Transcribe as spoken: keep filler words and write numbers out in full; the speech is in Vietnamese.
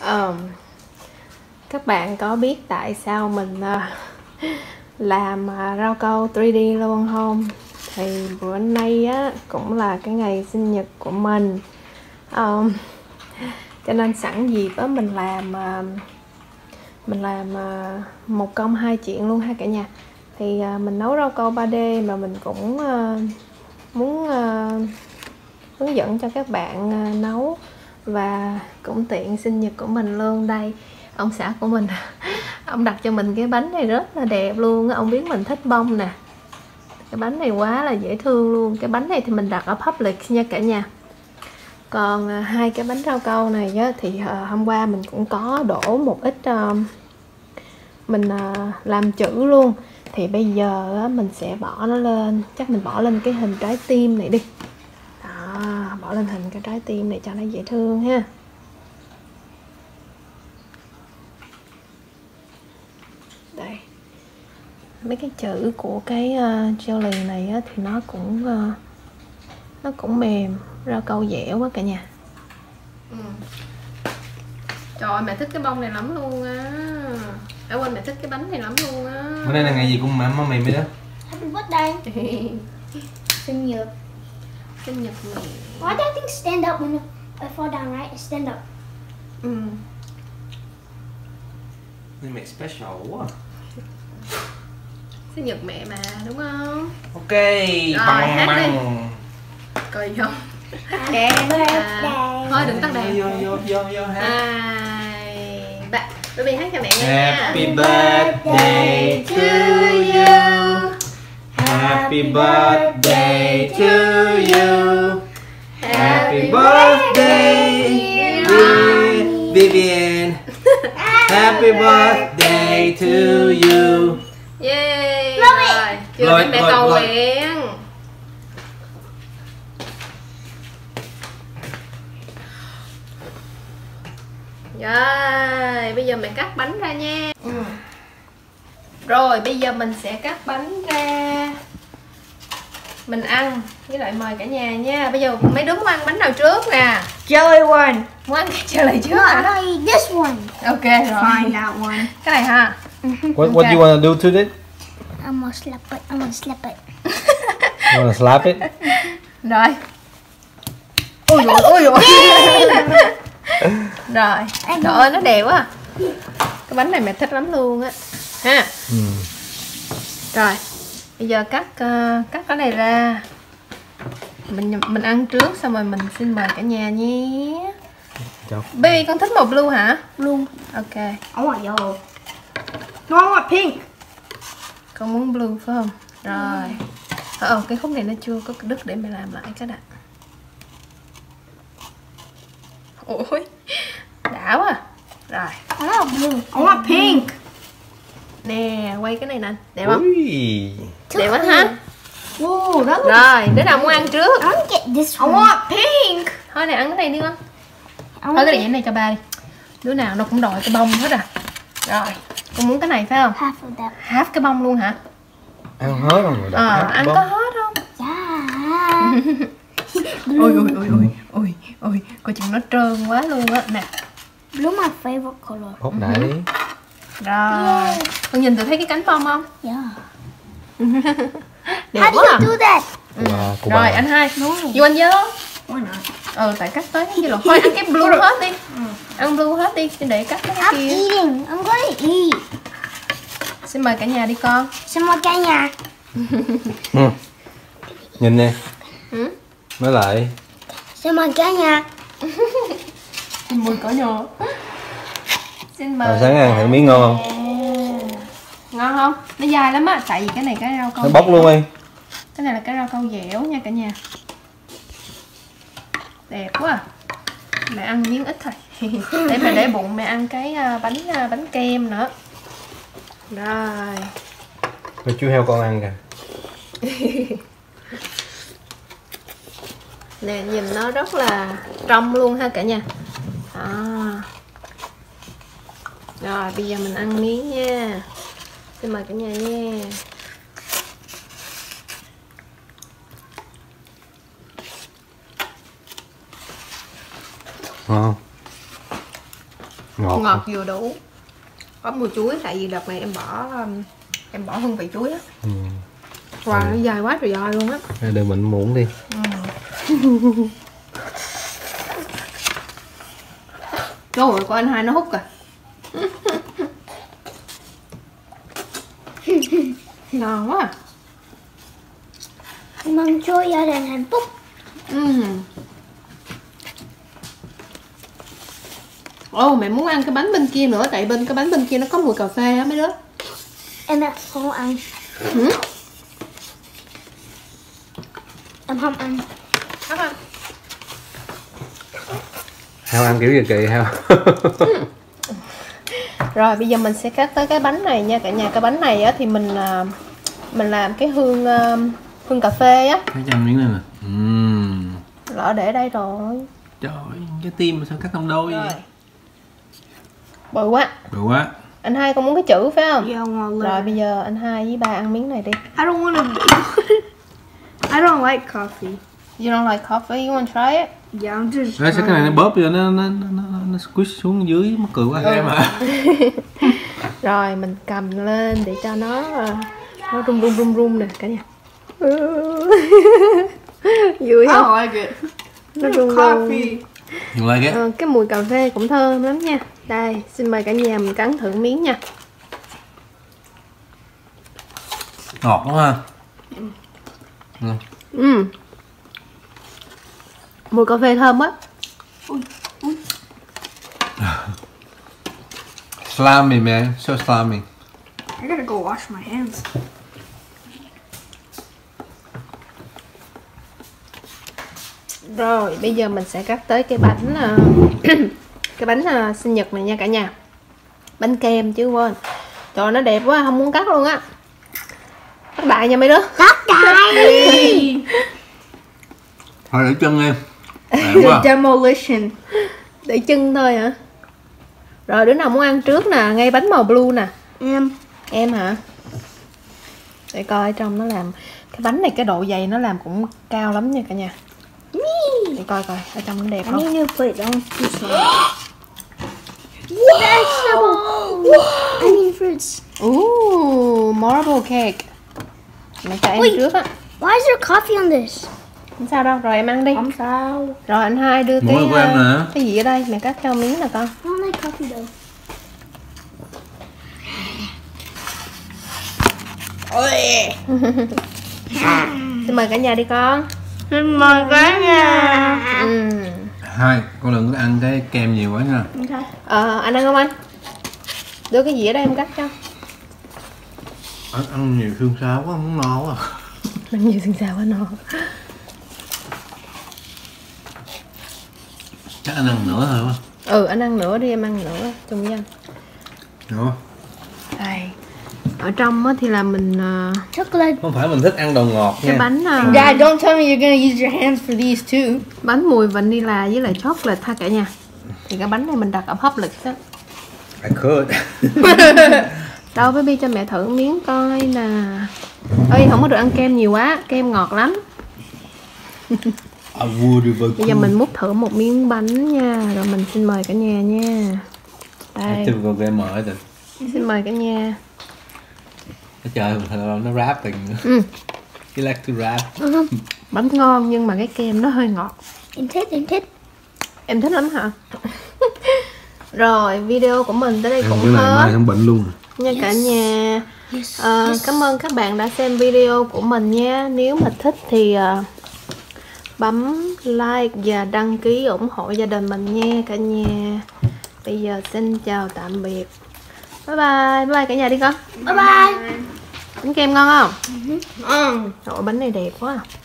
Um, các bạn có biết tại sao mình uh, làm uh, rau câu ba D luôn không? Thì bữa nay á cũng là cái ngày sinh nhật của mình, um, cho nên sẵn dịp á mình làm uh, mình làm uh, một công hai chuyện luôn ha cả nhà. Thì uh, mình nấu rau câu ba D mà mình cũng uh, muốn uh, hướng dẫn cho các bạn uh, nấu, và cũng tiện sinh nhật của mình luôn. Đây, ông xã của mình ông đặt cho mình cái bánh này rất là đẹp luôn. Ông biết mình thích bông nè, cái bánh này quá là dễ thương luôn. Cái bánh này thì mình đặt ở Publix nha cả nhà. Còn à, hai cái bánh rau câu này á, thì à, hôm qua mình cũng có đổ một ít à, mình à, làm chữ luôn. Thì bây giờ á, mình sẽ bỏ nó lên, chắc mình bỏ lên cái hình trái tim này đi. Đó, bỏ lên hình cái trái tim này cho nó dễ thương ha. Đây, mấy cái chữ của cái uh, jelly này á, thì nó cũng uh, nó cũng mềm, rau câu dẻo quá cả nhà. Ừ. Trời ơi, mẹ thích cái bông này lắm luôn á. À quên, mẹ thích cái bánh này lắm luôn á. Bữa nay là ngày gì cũng mà mắm mì mới đó. Happy birthday. Sinh nhật. Sinh nhật mẹ. Why do I think stand up when I fall down, right? Stand up. Ừ. They make special quá. Sinh nhật mẹ mà, đúng không? Ok, rồi, bằng hát bằng. đi. Coi không? Happy birthday. À, thôi đừng tắt đèn. Vô vô vô vô hát. Hai, ba. Baby hát cho mẹ nghe nha. Happy birthday to you. Happy birthday to you. Happy birthday dear Vivian. Happy birthday to you. Yeah. Rồi. Rồi, chưa Rồi, đến mẹ rồi, cầu rồi. nguyện. Rồi, bây giờ mình cắt bánh ra nha. Ừ. Rồi, bây giờ mình sẽ cắt bánh ra, mình ăn, với lại mời cả nhà nha. Bây giờ mấy đứa muốn ăn bánh nào trước nè? Jelly one. Muốn ăn cái jelly trước No, hả? I don't eat this one. Ok rồi. Fine, that one. Cái này ha. What what do you want to do to it? I'm gonna slap it. I'm gonna slap it. You want to slap it? Rồi. Ôi dồi, ôi dồi. Rồi. Trời ơi, nó đẹp quá. Cái bánh này mẹ thích lắm luôn á. Ha. Ừ. Rồi. Bây giờ cắt uh, cắt cái này ra. Mình mình ăn trước xong rồi mình xin mời cả nhà nhé. Chào. Baby con thích màu blue hả? Blue. Ok. I want yellow. No, I want pink. Con muốn blue phải không? Rồi. Ờ, cái khúc này nó chưa có đứt để mẹ làm lại cái đã. Ôi, đã quá. Rồi. I want blue. I want pink. Nè, quay cái này nè, đẹp không? Ui. Đẹp quá ha. Whoa, that looks. Rồi, đứa nào muốn ăn trước? I want to get this one. I want pink. Thôi này ăn cái này đi con. I Thôi want cái này này cho ba đi. Đứa nào nó cũng đòi cái bông hết à. Rồi, con muốn cái này phải không? half of that. Half cái bông luôn hả? Ăn hết không rồi? Ờ, ăn có hết không? Yeah. Ôi ôi ôi ôi ôi ôi, coi chừng nó trơn quá luôn á nè. Blue my favorite color. Hốt đại đi. Rồi, con nhìn tụi thấy cái cánh bông không? Yeah. Đẹp How do quá à. you do that? Wow, của Rồi bà. anh hai, vô anh vô. Why not? Ừ, tại cắt tới cái gì rồi. Thôi ăn cái blue hết đi. Ăn blue hết đi, để cắt cái I'm kia. eating. I'm going to eat. Xin mời cả nhà đi con. Xin mời cả nhà. Ừ. Nhìn nè. Ừ? Nói lại. Xin mời cả nhà. Xin mời cả nhà. Xin mời. À, sáng ăn thử miếng ngon không? Ngon không? Nó dài lắm á, tại vì cái này cái rau câu Nó bóc dẻo. luôn đi. Cái này là cái rau câu dẻo nha cả nhà. Đẹp quá à. Mẹ ăn miếng ít thôi. Để mẹ để bụng mẹ ăn cái uh, bánh uh, bánh kem nữa. Rồi. Rồi chú heo con ăn kìa. Nè, nhìn nó rất là trong luôn ha cả nhà. À. Rồi bây giờ mình ăn miếng nha. Xin mời cả nhà nha. Ngon. Ngọt. ngọt vừa đủ, có mùi chuối, tại vì đợt này em bỏ um, em bỏ hương vị chuối á. Ừ. Wow, nó dài quá trời dài luôn á. Để mình muỗng đi. Trời ơi, của anh hai nó hút kìa. Ngon quá. Mong cho gia đình hạnh phúc. Ừ. Ồ, mẹ muốn ăn cái bánh bên kia nữa, tại bên cái bánh bên kia nó có mùi cà phê á mấy đứa. Em ạ, không ăn. Ừ. Em không ăn. Không ăn. Hao ăn kiểu gì kỳ Hao. Rồi bây giờ mình sẽ cắt tới cái bánh này nha cả nhà. Cái bánh này á thì mình à, mình làm cái hương à, hương cà phê á. Thấy cho miếng này nè. Uhm. Lỡ để đây rồi. Trời ơi, cái tim mà sao cắt làm đôi Rồi. vậy? Bự quá. Bự quá. Anh hai con muốn cái chữ phải không? Yeah, I want Rồi bây giờ anh hai với ba ăn miếng này đi. I don't want to. I don't like coffee. You don't like coffee? You want to try it? Yeah, I'm just. Đấy, sao cái này nó bóp vô nó nó nó nó, nó squish xuống dưới mắc cười quá Ừ. em ạ. Rồi mình cầm lên để cho nó nó rung rung rung rung nè cả nhà. Vui không? like it. Nó rung rung. You like it? Ờ, cái mùi cà phê cũng thơm lắm nha. Đây, xin mời cả nhà mình cắn thử miếng nha. Ngọt lắm ha. Ừ. Ừ. Mùi cà phê thơm quá. Slimy man, so slimy. I gotta go wash my hands. Rồi, bây giờ mình sẽ cắt tới cái bánh ờ, cái bánh ờ, sinh nhật này nha cả nhà. Bánh kem chứ quên. Trời ơi, nó đẹp quá, không muốn cắt luôn á. Cắt đại nha mấy đứa. Cắt đại. Thôi để chân em. Đẹp quá. Demolition. Để chân thôi hả? Rồi đứa nào muốn ăn trước nè, ngay bánh màu blue nè. Em. Em hả? Để coi ở trong nó làm. Cái bánh này cái độ dày nó làm cũng cao lắm nha cả nhà. Để coi coi ở trong nó đẹp I không. need to put it on too slow. Wow. I mean fruits. Ooh, marble cake. Mẹ cho em Ui. trước á. Why is there coffee on this? Không sao đâu, rồi em ăn đi. Không sao. Rồi anh hai đưa cái Muỗng của em uh, nè. cái gì ở đây, mẹ cắt theo miếng nè con. I don't like coffee though. Xin mời cả nhà đi con. Xin mời cả nhà. Ừ. Hai, con đừng có ăn cái kem nhiều quá nha. Okay. Ờ, anh ăn không anh? Đưa cái gì ở đây em cắt cho. Ăn, ăn nhiều xương xao quá, không no quá. Ăn nhiều xương xào quá no. Chắc anh ăn nữa thôi quá. Ừ, anh ăn nữa đi, em ăn nữa chung với anh. Được. Đây. Ở trong á thì là mình uh, Chocolate. Không phải mình thích ăn đồ ngọt cái nha. bánh uh, Dad, don't tell me you're gonna use your hands for these too. bánh mùi vanilla với lại chocolate ha cả nhà. Thì cái bánh này mình đặt ở Publix á. I could. Đâu baby cho mẹ thử miếng coi nè. Ơi không có được ăn kem nhiều quá, kem ngọt lắm. I would but Bây giờ mình múc thử một miếng bánh nha, rồi mình xin mời cả nhà nha. Đây, Typical gamer ấy tình. xin mời cả nhà. Nó trời mình nó rapping nữa. Ừ, You like to rap. bánh ngon nhưng mà cái kem nó hơi ngọt. Em thích, em thích. Em thích lắm hả? Rồi video của mình tới đây cũng cái này mai hết không bệnh luôn. nha cả nhà. Yes. Ờ, cảm ơn các bạn đã xem video của mình nha. Nếu mà thích thì uh, bấm like và đăng ký ủng hộ gia đình mình nha cả nhà. Bây giờ xin chào tạm biệt. Bye bye, bye bye cả nhà đi con. Bye bye. Bánh kem ngon không? Ừ. Trời ơi, bánh này đẹp quá à.